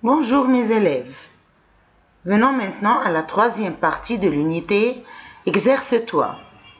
Bonjour mes élèves. Venons maintenant à la troisième partie de l'unité Exerce-toi.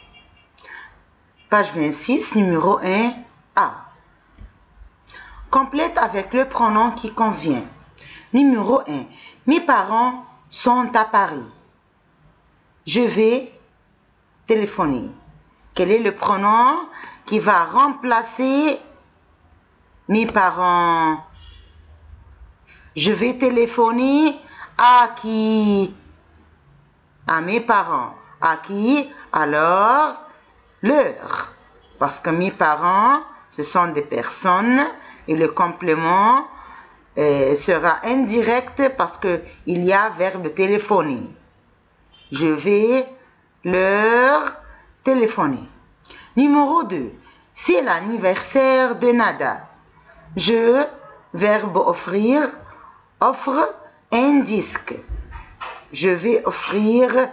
Page 26, numéro 1, A. Complète avec le pronom qui convient. Numéro 1. Mes parents sont à Paris. Je vais téléphoner. Quel est le pronom qui va remplacer mes parents? Je vais téléphoner à qui? À mes parents. À qui? Alors, leur. Parce que mes parents, ce sont des personnes et le complément sera indirect parce qu'il y a verbe téléphoner. Je vais leur téléphoner. Numéro 2. C'est l'anniversaire de Nada. Je, verbe offrir, offre un disque. Je vais offrir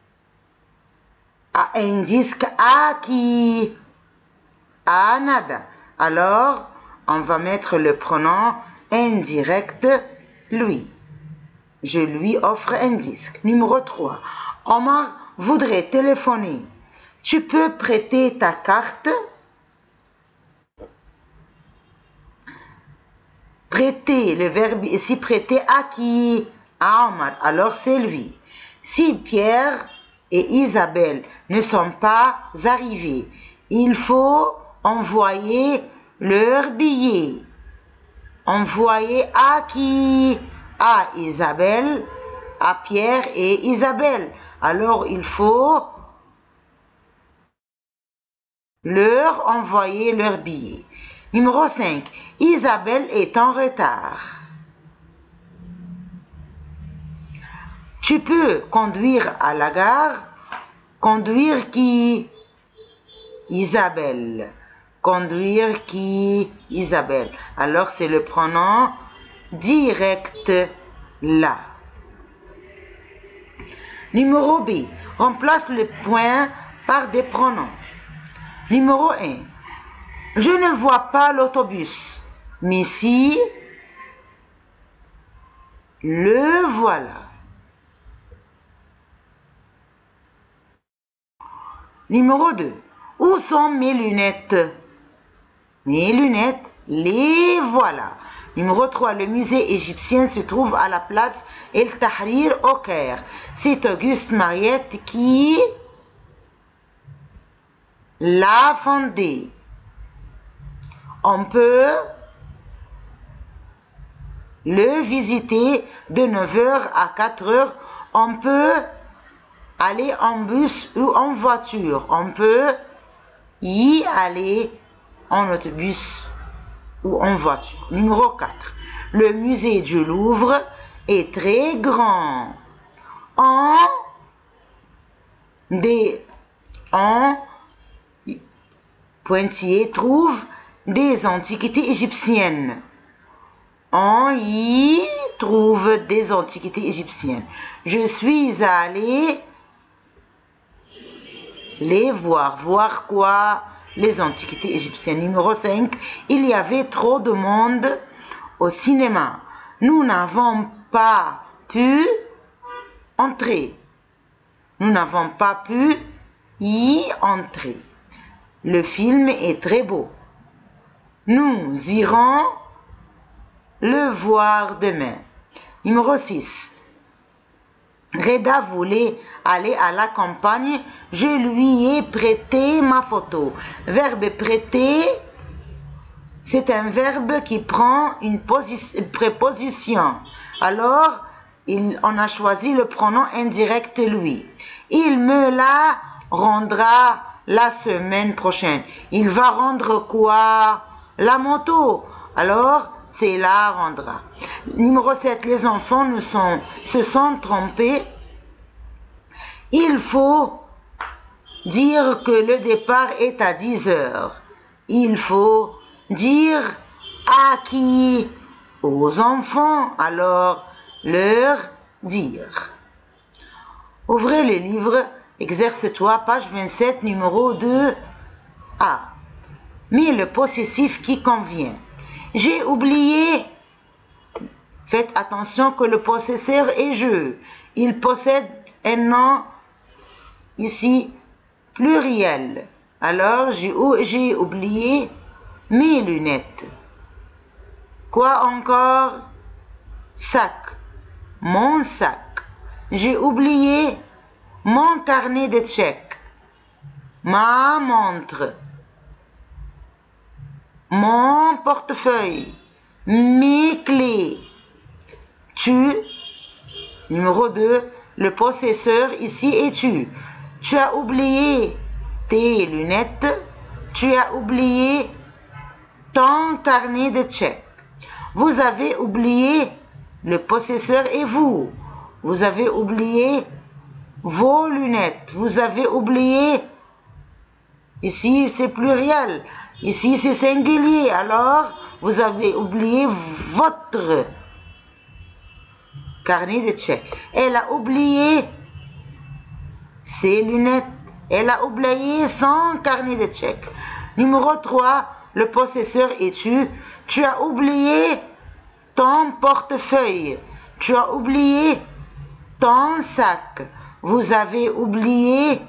un disque à qui? À Nada. Alors, on va mettre le pronom indirect lui. Je lui offre un disque. Numéro 3. Omar voudrait téléphoner. Tu peux prêter ta carte? Prêter, le verbe ici, prêter à qui? À Omar. Alors c'est lui. Si Pierre et Isabelle ne sont pas arrivés, il faut envoyer leur billet. Envoyer à qui? À Isabelle, à Pierre et Isabelle. Alors il faut leur envoyer leur billet. Numéro 5. Isabelle est en retard. Tu peux conduire à la gare. Conduire qui? Isabelle. Conduire qui? Isabelle. Alors c'est le pronom direct là. Numéro B. Remplace le point par des pronoms. Numéro 1. Je ne vois pas l'autobus, mais si, le voilà. Numéro 2. Où sont mes lunettes? Mes lunettes, les voilà. Numéro 3. Le musée égyptien se trouve à la place El Tahrir au Caire. C'est Auguste Mariette qui l'a fondé. On peut le visiter de 9h à 4h. On peut aller en bus ou en voiture. On peut y aller en autobus ou en voiture. Numéro 4. Le musée du Louvre est très grand. En pointillé trouve des antiquités égyptiennes. On y trouve des antiquités égyptiennes. Je suis allée les voir. Voir quoi? Les antiquités égyptiennes. Numéro 5. Il y avait trop de monde au cinéma. Nous n'avons pas pu entrer. Nous n'avons pas pu y entrer. Le film est très beau. Nous irons le voir demain. Numéro 6. Reda voulait aller à la campagne. Je lui ai prêté ma photo. Verbe prêter, c'est un verbe qui prend une préposition. Alors, on a choisi le pronom indirect lui. Il me la rendra la semaine prochaine. Il va rendre quoi? La moto. Alors, c'est la rendra. Numéro 7. Les enfants se sont trompés. Il faut dire que le départ est à 10h. Il faut dire à qui? Aux enfants. Alors, leur dire. Ouvrez le livre. Exerce-toi, page 27, numéro 2A. Mets le possessif qui convient. J'ai oublié Faites attention que le possesseur est je. Il possède un nom ici pluriel. Alors, j'ai oublié mes lunettes. Quoi encore? Sac. Mon sac. J'ai oublié mon carnet de chèques. Ma montre. Mon portefeuille. Mes clés. Tu. Numéro 2. Le possesseur ici est tu. Tu as oublié tes lunettes. Tu as oublié ton carnet de chèques. Vous avez oublié le possesseur et vous. Vous avez oublié vos lunettes. Vous avez oublié. Ici, c'est pluriel. Ici, c'est singulier. Alors, vous avez oublié votre carnet de chèques. Elle a oublié ses lunettes. Elle a oublié son carnet de chèques. Numéro 3, le possesseur est tu. Tu as oublié ton portefeuille. Tu as oublié ton sac. Vous avez oublié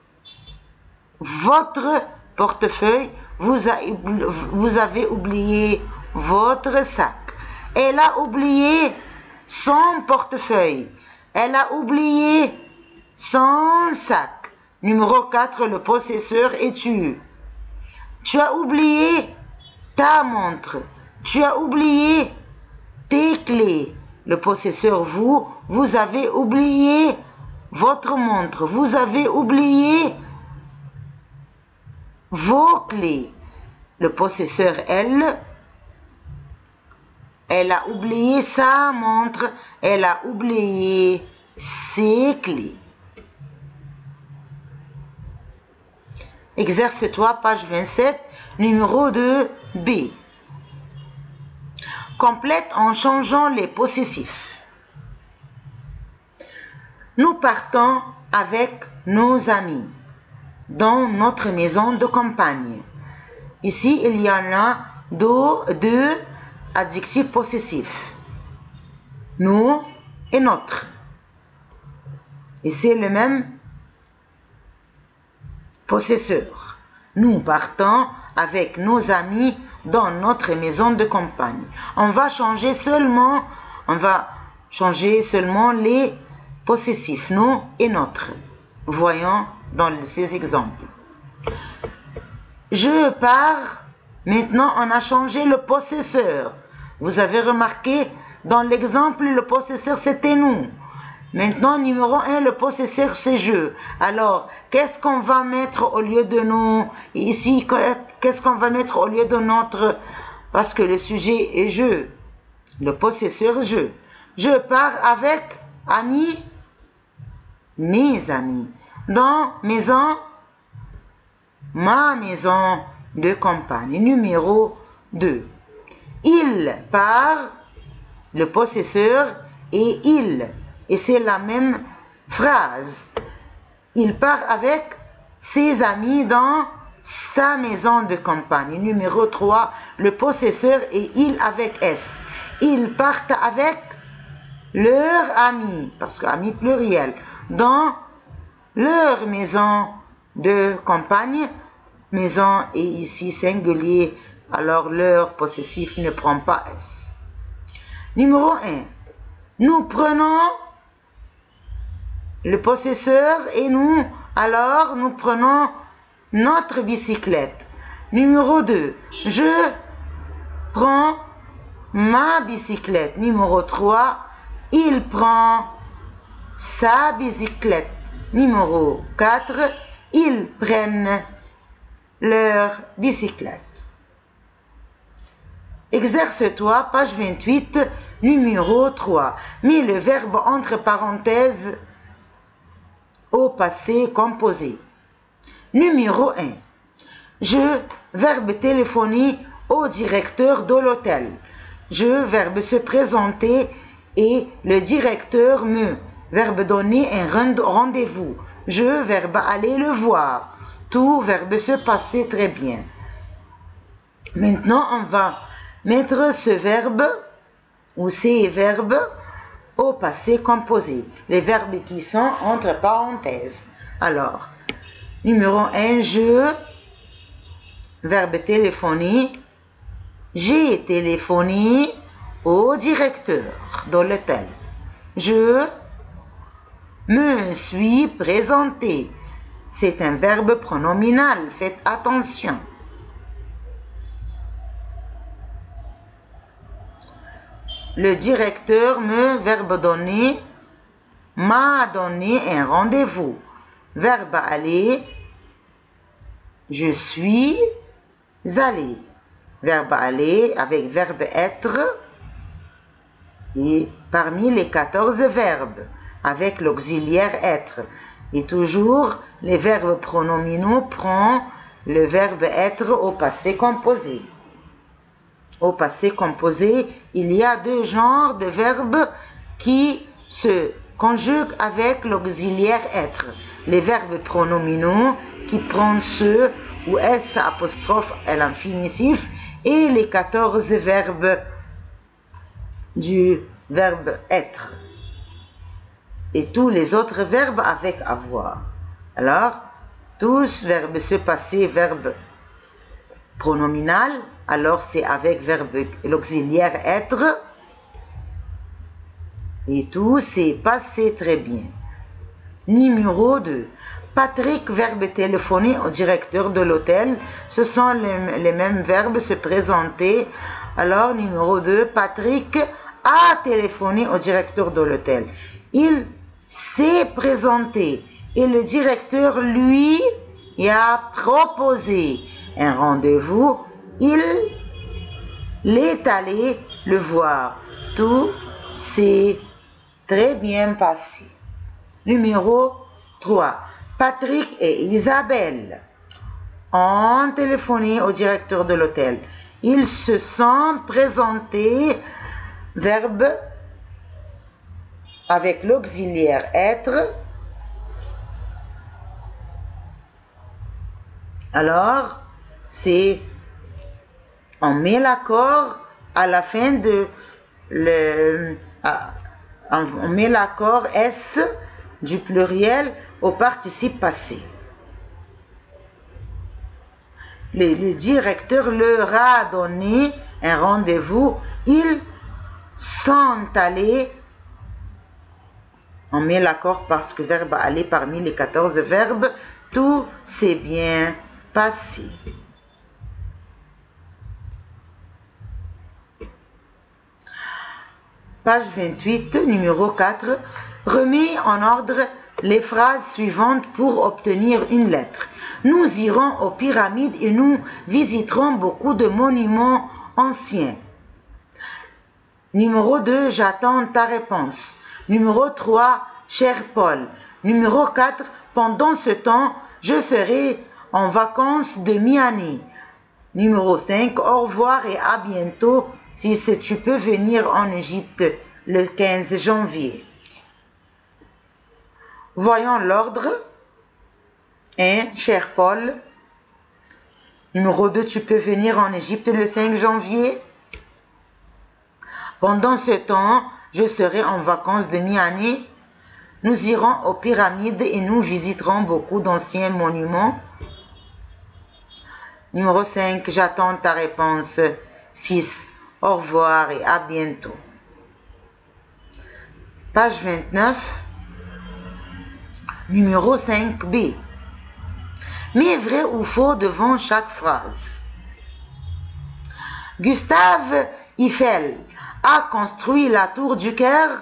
votre portefeuille. Vous avez oublié votre sac. Elle a oublié son portefeuille. Elle a oublié son sac. Numéro 4, le possesseur est tu. Tu as oublié ta montre. Tu as oublié tes clés. Le possesseur vous. Vous avez oublié votre montre. Vous avez oublié vos clés. Le possesseur elle. Elle a oublié sa montre. Elle a oublié ses clés. Exerce-toi, page 27, numéro 2B. Complète en changeant les possessifs. Nous partons avec nos amis dans notre maison de campagne. Ici, il y en a deux adjectifs possessifs. Nous et notre. Et c'est le même possesseur. Nous partons avec nos amis dans notre maison de campagne. On va changer seulement les possessifs, nous et notre. Voyons dans ces exemples. Je pars. Maintenant, on a changé le possesseur. Vous avez remarqué, dans l'exemple, le possesseur, c'était nous. Maintenant, numéro 1, le possesseur, c'est je. Alors, qu'est-ce qu'on va mettre au lieu de nous? Ici, qu'est-ce qu'on va mettre au lieu de notre? Parce que le sujet est je. Le possesseur, je. Je pars avec amis, mes amis. Dans maison, ma maison de campagne. Numéro 2. Il part, le possesseur, et il. Et c'est la même phrase. Il part avec ses amis dans sa maison de campagne. Numéro 3, le possesseur et il avec S. Ils partent avec leurs amis, parce que amis pluriel, dans leur maison de campagne. Maison est ici singulier, alors leur possessif ne prend pas S. Numéro 1, nous prenons le possesseur et nous, alors nous prenons notre bicyclette. Numéro 2, je prends ma bicyclette. Numéro 3, il prend sa bicyclette. Numéro 4, ils prennent leur bicyclette. Exerce-toi, page 28, numéro 3. Mets le verbe entre parenthèses au passé composé. Numéro 1. Je, verbe téléphoner au directeur de l'hôtel. Je, verbe se présenter et le directeur me, verbe donner un rendez-vous. Je, verbe aller le voir. Tout, verbe se passer très bien. Maintenant, on va mettre ce verbe ou ces verbes au passé composé. Les verbes qui sont entre parenthèses. Alors, numéro 1, je, verbe téléphoner. J'ai téléphoné au directeur de l'hôtel. Je me suis présenté. C'est un verbe pronominal. Faites attention. Le directeur me, verbe donner, m'a donné un rendez-vous. Verbe aller, je suis allé. Verbe aller avec verbe être. Et parmi les 14 verbes, avec l'auxiliaire être. Et toujours, les verbes pronominaux prennent le verbe être au passé composé. Au passé composé, il y a deux genres de verbes qui se conjuguent avec l'auxiliaire être. Les verbes pronominaux qui prennent ce ou s apostrophe à l'infinitif et les 14 verbes du verbe être. Et tous les autres verbes avec avoir. Alors, tous verbes se passer, verbe pronominal, alors c'est avec verbe l'auxiliaire être. Et tout c'est passé très bien. Numéro 2. Patrick, verbe téléphoner au directeur de l'hôtel. Ce sont les mêmes verbes, se présenter. Alors, numéro 2, Patrick a téléphoné au directeur de l'hôtel. Il s'est présenté et le directeur lui a proposé un rendez-vous. Il est allé le voir. Tout s'est très bien passé. Numéro 3. Patrick et Isabelle ont téléphoné au directeur de l'hôtel. Ils se sont présentés, verbe avec l'auxiliaire être. Alors, c'est on met l'accord à la fin de on met l'accord S du pluriel au participe passé. Le directeur leur a donné un rendez-vous. Ils sont allés. On met l'accord parce que verbe aller parmi les 14 verbes. Tout s'est bien passé. Page 28, numéro 4. Remets en ordre les phrases suivantes pour obtenir une lettre. Nous irons aux pyramides et nous visiterons beaucoup de monuments anciens. Numéro 2, j'attends ta réponse. Numéro 3, cher Paul. Numéro 4, pendant ce temps, je serai en vacances de mi-année. Numéro 5, au revoir et à bientôt si tu peux venir en Égypte le 15 janvier. Voyons l'ordre. 1. Cher Paul. Numéro 2. Tu peux venir en Égypte le 5 janvier. Pendant ce temps, je serai en vacances de mi-année. Nous irons aux pyramides et nous visiterons beaucoup d'anciens monuments. Numéro 5. J'attends ta réponse. 6. Au revoir et à bientôt. Page 29. Numéro 5b. Mais vrai ou faux devant chaque phrase. Gustave Eiffel a construit la tour du Caire.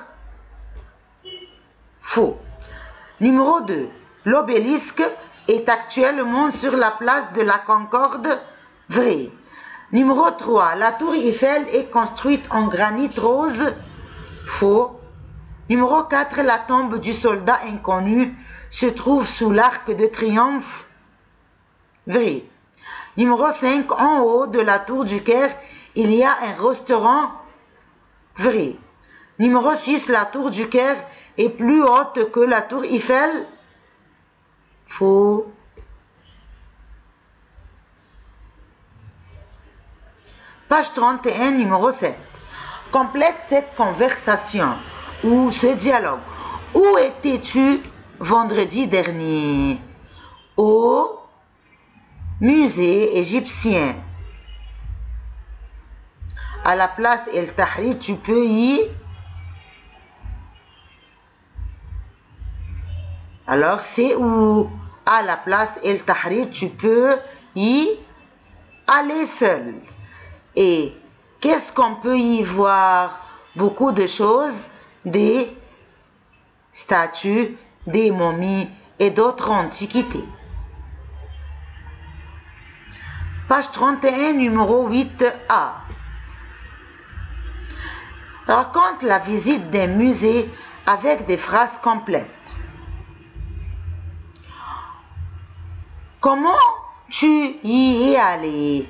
Faux. Numéro 2. L'obélisque est actuellement sur la place de la Concorde. Vrai. Numéro 3. La tour Eiffel est construite en granit rose. Faux. Numéro 4. La tombe du soldat inconnu se trouve sous l'arc de triomphe. Vrai. Numéro 5. En haut de la tour du Caire, il y a un restaurant. Vrai. Numéro 6. La tour du Caire est plus haute que la tour Eiffel. Faux. Page 31, numéro 7. Complète cette conversation ou ce dialogue. Où étais-tu vendredi dernier? Au musée égyptien. À la place El Tahrir, tu peux y... Alors, c'est où? À la place El Tahrir, tu peux y aller seul. Et qu'est-ce qu'on peut y voir? Beaucoup de choses, des statues, des momies et d'autres antiquités. Page 31, numéro 8A. Raconte la visite d'un musée avec des phrases complètes. Comment tu y es allé?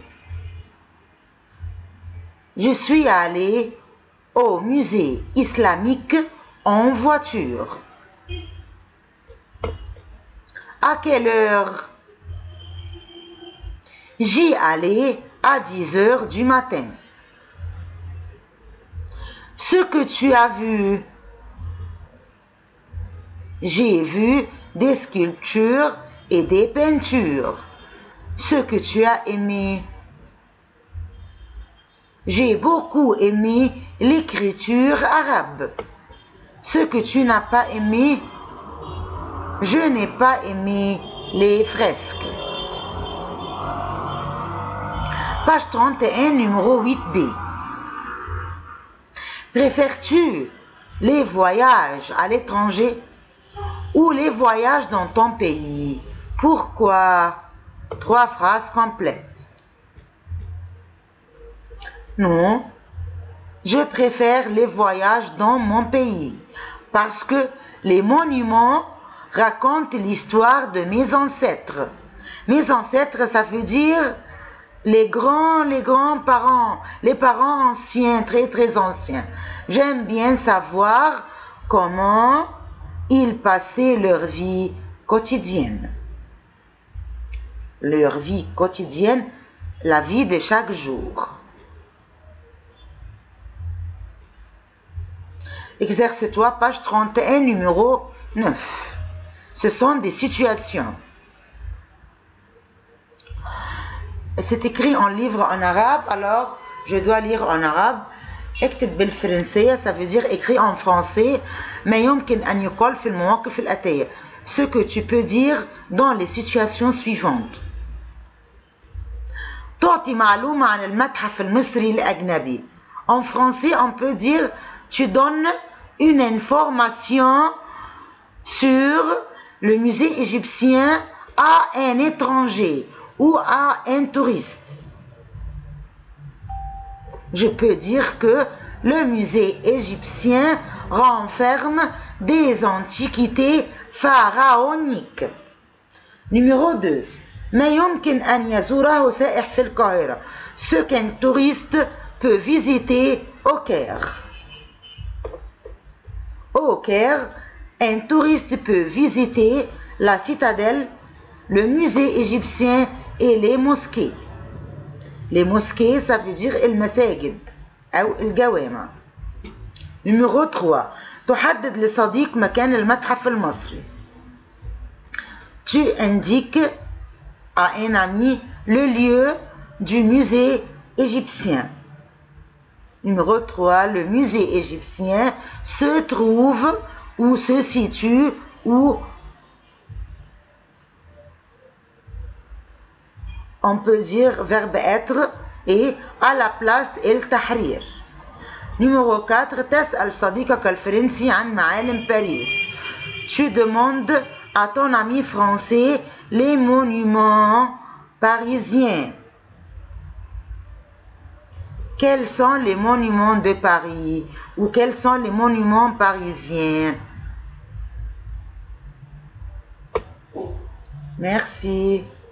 Je suis allé au musée islamique en voiture. À quelle heure? J'y allais à 10 heures du matin. Ce que tu as vu? J'ai vu des sculptures et des peintures. Ce que tu as aimé? J'ai beaucoup aimé l'écriture arabe. Ce que tu n'as pas aimé? Je n'ai pas aimé les fresques. Page 31, numéro 8B. Préfères-tu les voyages à l'étranger ou les voyages dans ton pays? Pourquoi? 3 phrases complètes. Non, je préfère les voyages dans mon pays parce que les monuments racontent l'histoire de mes ancêtres. Mes ancêtres, ça veut dire les grands-parents, les parents anciens, très anciens. J'aime bien savoir comment ils passaient leur vie quotidienne. Leur vie quotidienne, la vie de chaque jour. Exerce-toi, page 31, numéro 9. Ce sont des situations. C'est écrit en livre en arabe, alors je dois lire en arabe. اكتب بالفرنسية, ça veut dire écrit en français. ما يمكن أن يقال في المواقف الآتية. Ce que tu peux dire dans les situations suivantes. تعطي معلومة عن المتحف المصري الأجنبي. En français, on peut dire tu donnes une information sur le musée égyptien à un étranger ou à un touriste. Je peux dire que le musée égyptien renferme des antiquités pharaoniques. Numéro 2. ما يمكن أن يزوره سائح في القاهرة. Ce qu'un touriste peut visiter au Caire. Au Caire, un touriste peut visiter la citadelle, le musée égyptien et les mosquées. Les mosquées, ça veut dire المساجد أو الجوامع. Numéro 3. تحدد لصديق مكان المتحف المصري. Tu indiques à un ami le lieu du musée égyptien. Numéro 3. Le musée égyptien se trouve ou se situe où on peut dire verbe être et à la place El Tahrir. Numéro 4. تسأل صديقك الفرنسي عن معالم باريس. Tu demandes à ton ami français les monuments parisiens. Quels sont les monuments de Paris ou quels sont les monuments parisiens? Merci.